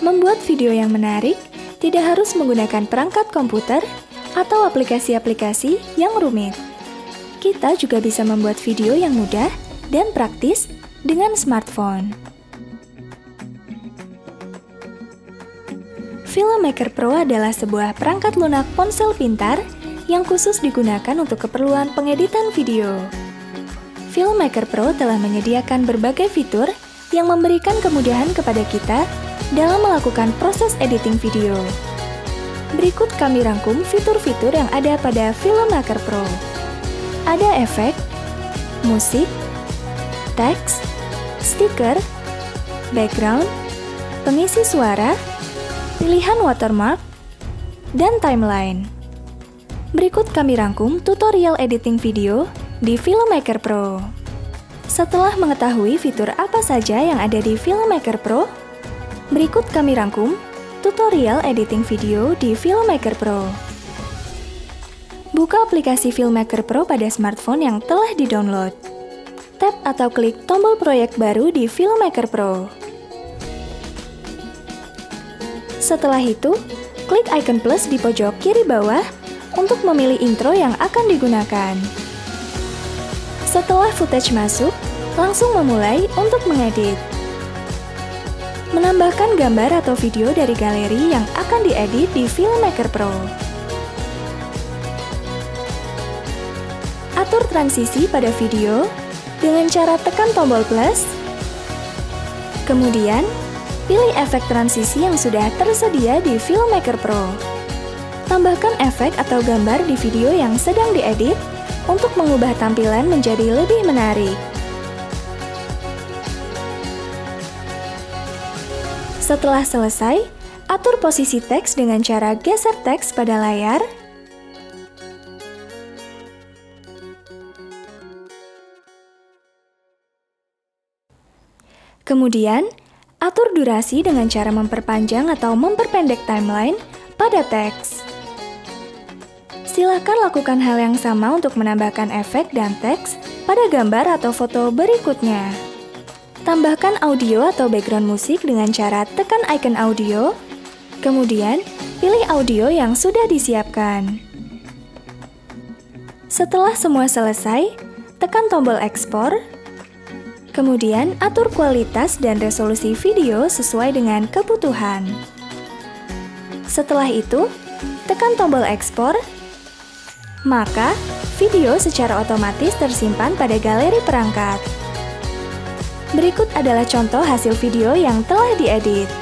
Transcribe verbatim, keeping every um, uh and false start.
Membuat video yang menarik tidak harus menggunakan perangkat komputer atau aplikasi-aplikasi yang rumit. Kita juga bisa membuat video yang mudah dan praktis dengan smartphone. Filmmaker Pro adalah sebuah perangkat lunak ponsel pintar yang khusus digunakan untuk keperluan pengeditan video. Filmmaker Pro telah menyediakan berbagai fitur yang memberikan kemudahan kepada kita dalam melakukan proses editing video. Berikut kami rangkum fitur-fitur yang ada pada Filmmaker Pro. Ada efek, musik, teks, stiker, background, pengisi suara, pilihan watermark, dan timeline. Berikut kami rangkum tutorial editing video di Filmmaker Pro. Setelah mengetahui fitur apa saja yang ada di Filmmaker Pro, berikut kami rangkum tutorial editing video di Filmmaker Pro. Buka aplikasi Filmmaker Pro pada smartphone yang telah di-download. Tap atau klik tombol proyek baru di Filmmaker Pro. Setelah itu, klik icon plus di pojok kiri bawah untuk memilih intro yang akan digunakan. Setelah footage masuk, langsung memulai untuk mengedit. Menambahkan gambar atau video dari galeri yang akan diedit di Filmmaker Pro. Atur transisi pada video dengan cara tekan tombol plus. Kemudian, pilih efek transisi yang sudah tersedia di Filmmaker Pro. Tambahkan efek atau gambar di video yang sedang diedit untuk mengubah tampilan menjadi lebih menarik. Setelah selesai, atur posisi teks dengan cara geser teks pada layar. Kemudian, atur durasi dengan cara memperpanjang atau memperpendek timeline pada teks. Silakan lakukan hal yang sama untuk menambahkan efek dan teks pada gambar atau foto berikutnya. Tambahkan audio atau background musik dengan cara tekan icon audio, kemudian pilih audio yang sudah disiapkan. Setelah semua selesai, tekan tombol ekspor, kemudian atur kualitas dan resolusi video sesuai dengan kebutuhan. Setelah itu, tekan tombol ekspor, maka video secara otomatis tersimpan pada galeri perangkat. Berikut adalah contoh hasil video yang telah diedit.